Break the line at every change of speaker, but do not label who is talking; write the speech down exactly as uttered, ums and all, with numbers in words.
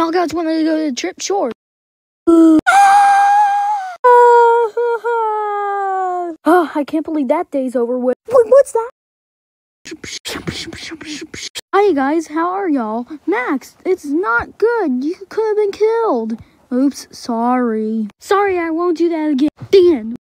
y'all guys want to go to the trip? Sure. Oh, I can't believe that day's over with. Wait, what's that? Hi guys, how are y'all? Max, it's not good. You could have been killed. Oops, sorry. Sorry, I won't do that again. The end.